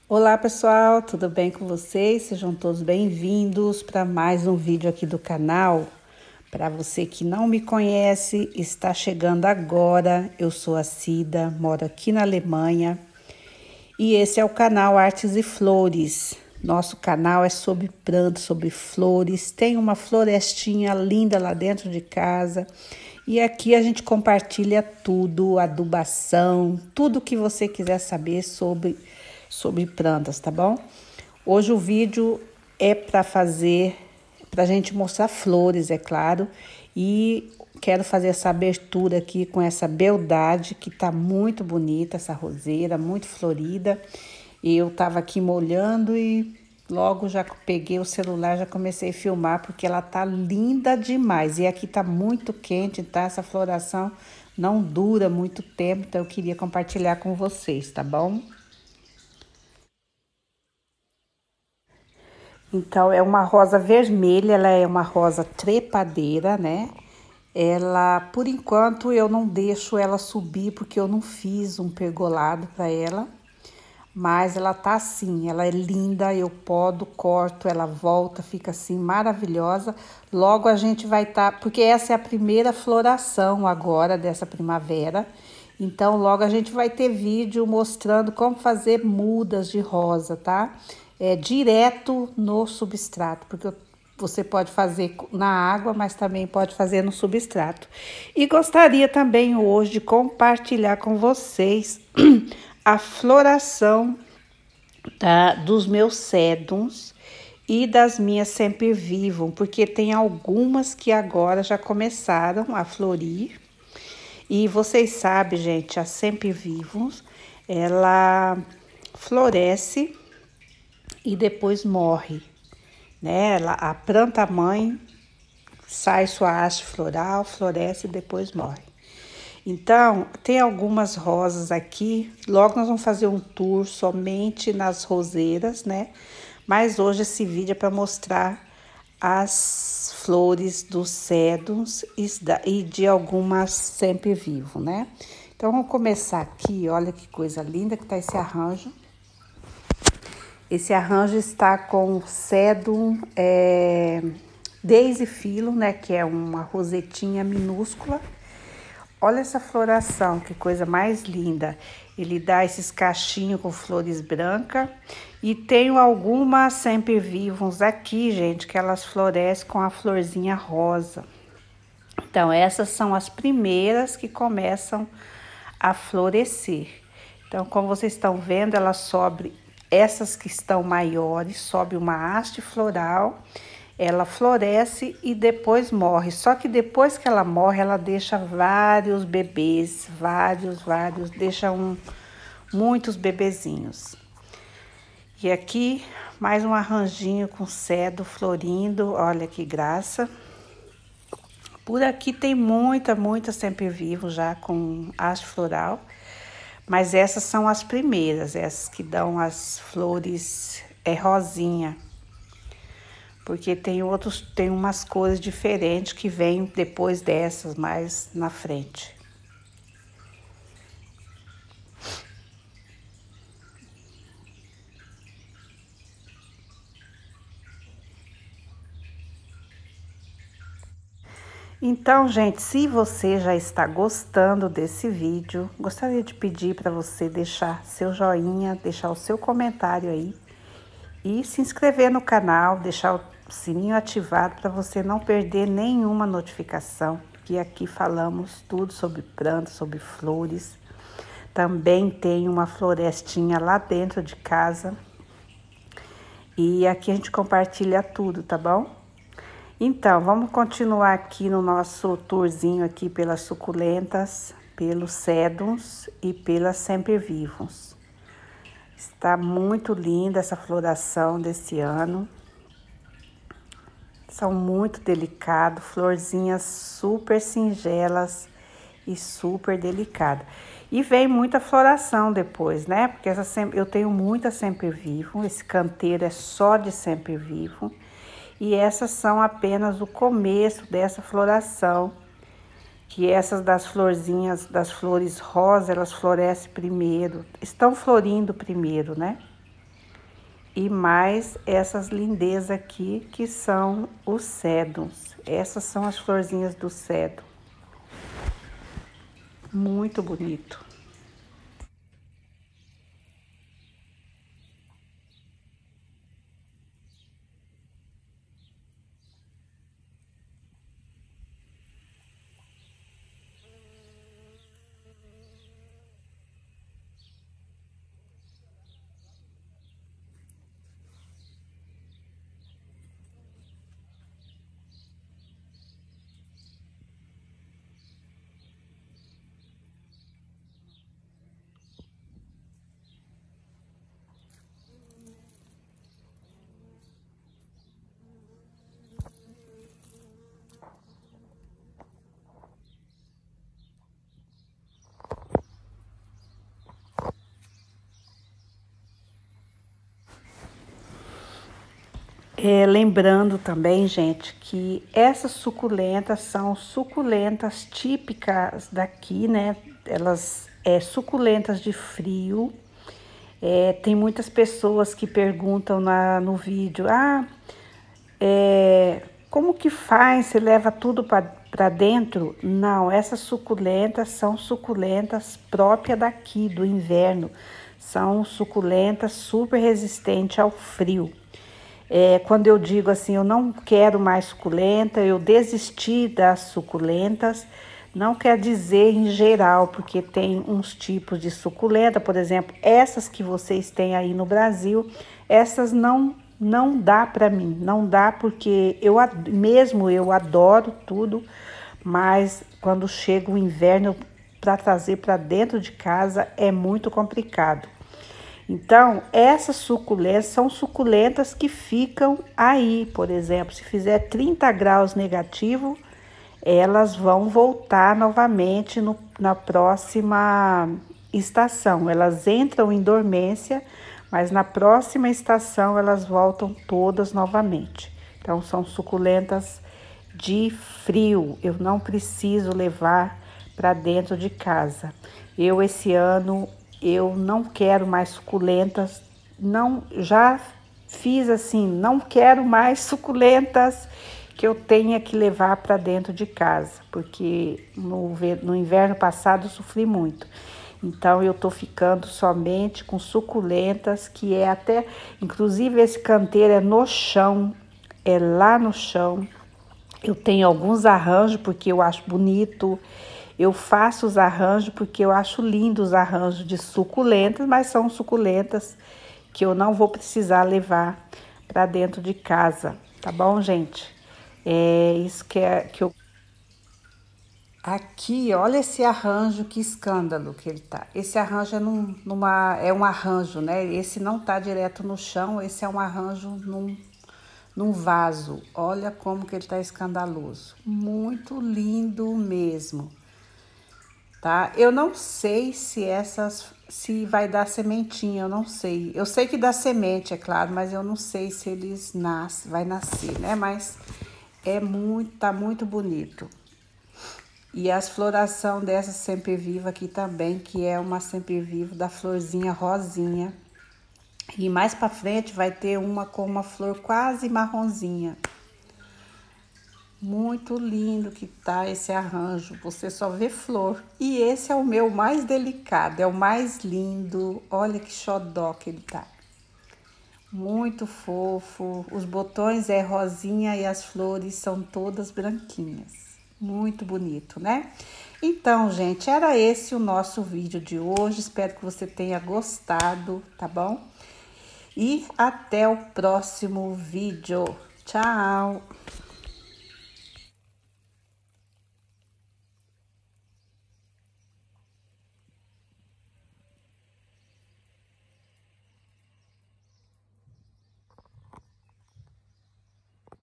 Olá pessoal, tudo bem com vocês? Sejam todos bem-vindos para mais um vídeo aqui do canal. Para você que não me conhece, está chegando agora, eu sou a Cida, moro aqui na Alemanha e esse é o canal Artes e Flores. Nosso canal é sobre plantas, sobre flores, tem uma florestinha linda lá dentro de casa e aqui a gente compartilha tudo, adubação, tudo que você quiser saber sobre plantas, tá bom? Hoje o vídeo é para a gente mostrar flores, é claro, e quero fazer essa abertura aqui com essa beldade que tá muito bonita, essa roseira, muito florida. E eu tava aqui molhando e logo já peguei o celular, já comecei a filmar porque ela tá linda demais. E aqui tá muito quente, tá? Essa floração não dura muito tempo, então eu queria compartilhar com vocês, tá bom? Então, é uma rosa vermelha, ela é uma rosa trepadeira, né? Ela, por enquanto, eu não deixo ela subir, porque eu não fiz um pergolado para ela. Mas ela tá assim, ela é linda, eu podo, corto, ela volta, fica assim, maravilhosa. Logo a gente vai porque essa é a primeira floração agora dessa primavera. Então, logo a gente vai ter vídeo mostrando como fazer mudas de rosa, tá? Direto no substrato, porque você pode fazer na água, mas também pode fazer no substrato. E gostaria também hoje de compartilhar com vocês a floração dos meus sédums e das minhas sempervivum, porque tem algumas que agora já começaram a florir. E vocês sabem, gente, a sempervivum, ela floresce e depois morre, né? A planta mãe sai sua haste floral, floresce e depois morre. Então, tem algumas rosas aqui, logo nós vamos fazer um tour somente nas roseiras, né? Mas hoje esse vídeo é para mostrar as flores dos cédums e de algumas sempervivum, né? Então, vamos começar aqui, olha que coisa linda que tá esse arranjo. Esse arranjo está com cédum Daisy Philo, né? Que é uma rosetinha minúscula. Olha essa floração, que coisa mais linda. Ele dá esses cachinhos com flores brancas. E tenho algumas sempervivums aqui, gente, que elas florescem com a florzinha rosa. Então, essas são as primeiras que começam a florescer. Então, como vocês estão vendo, ela sobe, essas que estão maiores, sobe uma haste floral. Ela floresce e depois morre. Só que depois que ela morre, ela deixa vários bebês, deixa muitos bebezinhos. E aqui, mais um arranjinho com cedo florindo, olha que graça. Por aqui tem muita sempervivum já com haste floral. Mas essas são as primeiras, essas que dão as flores rosinha. Porque tem umas cores diferentes que vêm depois dessas, mais na frente. Então, gente, se você já está gostando desse vídeo, gostaria de pedir para você deixar seu joinha, deixar o seu comentário aí e se inscrever no canal, deixar o sininho ativado para você não perder nenhuma notificação, que aqui falamos tudo sobre plantas, sobre flores. Também tem uma florestinha lá dentro de casa e aqui a gente compartilha tudo, tá bom? Então, vamos continuar aqui no nosso tourzinho aqui pelas suculentas, pelos sédums e pelas sempervivums. Está muito linda essa floração desse ano. São muito delicados, florzinhas super singelas e super delicadas. E vem muita floração depois, né? Porque eu tenho muita sempervivum, esse canteiro é só de sempervivum. E essas são apenas o começo dessa floração, que essas das florzinhas, das flores rosa, elas florescem primeiro, estão florindo primeiro, né? E mais essas lindezas aqui, que são os cédulos. Essas são as florzinhas do cédro. Muito bonito. Lembrando também, gente, que essas suculentas são suculentas típicas daqui, né? Elas suculentas de frio. Tem muitas pessoas que perguntam no vídeo, como que faz? Você leva tudo para dentro? Não, essas suculentas são suculentas próprias daqui, do inverno. São suculentas super resistentes ao frio. Quando eu digo assim, eu não quero mais suculenta, eu desisti das suculentas, não quer dizer em geral, porque tem uns tipos de suculenta, por exemplo, essas que vocês têm aí no Brasil, essas não dá para mim, não dá porque eu adoro tudo, mas quando chega o inverno, para trazer para dentro de casa é muito complicado. Então, essas suculentas são suculentas que ficam aí, por exemplo, se fizer 30 graus negativo, elas vão voltar novamente na próxima estação. Elas entram em dormência, mas na próxima estação elas voltam todas novamente. Então, são suculentas de frio, eu não preciso levar para dentro de casa. Esse ano, eu não quero mais suculentas, já fiz assim, não quero mais suculentas que eu tenha que levar para dentro de casa, porque no inverno passado eu sofri muito. Então eu tô ficando somente com suculentas, que inclusive esse canteiro é no chão, é lá no chão. Eu tenho alguns arranjos porque eu acho bonito. Eu faço os arranjos porque eu acho lindo os arranjos de suculentas, mas são suculentas que eu não vou precisar levar para dentro de casa, tá bom, gente? Isso que eu... Aqui, olha esse arranjo, que escândalo que ele tá. Esse arranjo é um arranjo, né? Esse não tá direto no chão, esse é um arranjo num vaso. Olha como que ele tá escandaloso. Muito lindo mesmo. Tá? Eu não sei se vai dar sementinha, eu não sei. Eu sei que dá semente, é claro, mas eu não sei se eles vai nascer, né? Mas tá muito bonito. E as floração dessa sempre-viva aqui também, que é uma sempre-viva da florzinha rosinha. E mais pra frente vai ter uma com uma flor quase marronzinha. Muito lindo que tá esse arranjo, você só vê flor. E esse é o meu mais delicado, é o mais lindo. Olha que xodó que ele tá. Muito fofo. Os botões é rosinha e as flores são todas branquinhas. Muito bonito, né? Então, gente, era esse o nosso vídeo de hoje. Espero que você tenha gostado, tá bom? E até o próximo vídeo. Tchau!